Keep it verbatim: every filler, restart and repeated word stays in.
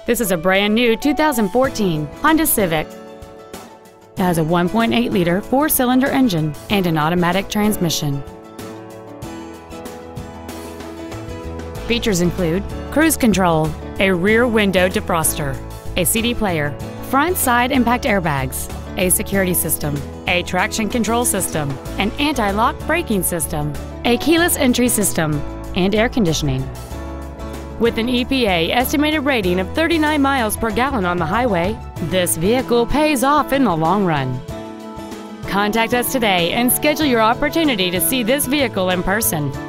This is a brand new two thousand fourteen Honda Civic. It has a one point eight liter four-cylinder engine and an automatic transmission. Features include cruise control, a rear window defroster, a C D player, front side impact airbags, a security system, a traction control system, an anti-lock braking system, a keyless entry system, and air conditioning. With an E P A estimated rating of thirty-nine miles per gallon on the highway, this vehicle pays off in the long run. Contact us today and schedule your opportunity to see this vehicle in person.